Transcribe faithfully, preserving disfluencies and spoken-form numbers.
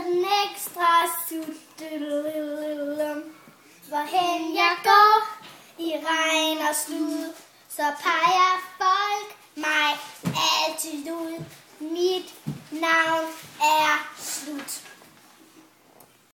den ekstra sut. Hvorhen jeg går i regn og slud, så peger folk mig altid ud. Mit navn er Slut.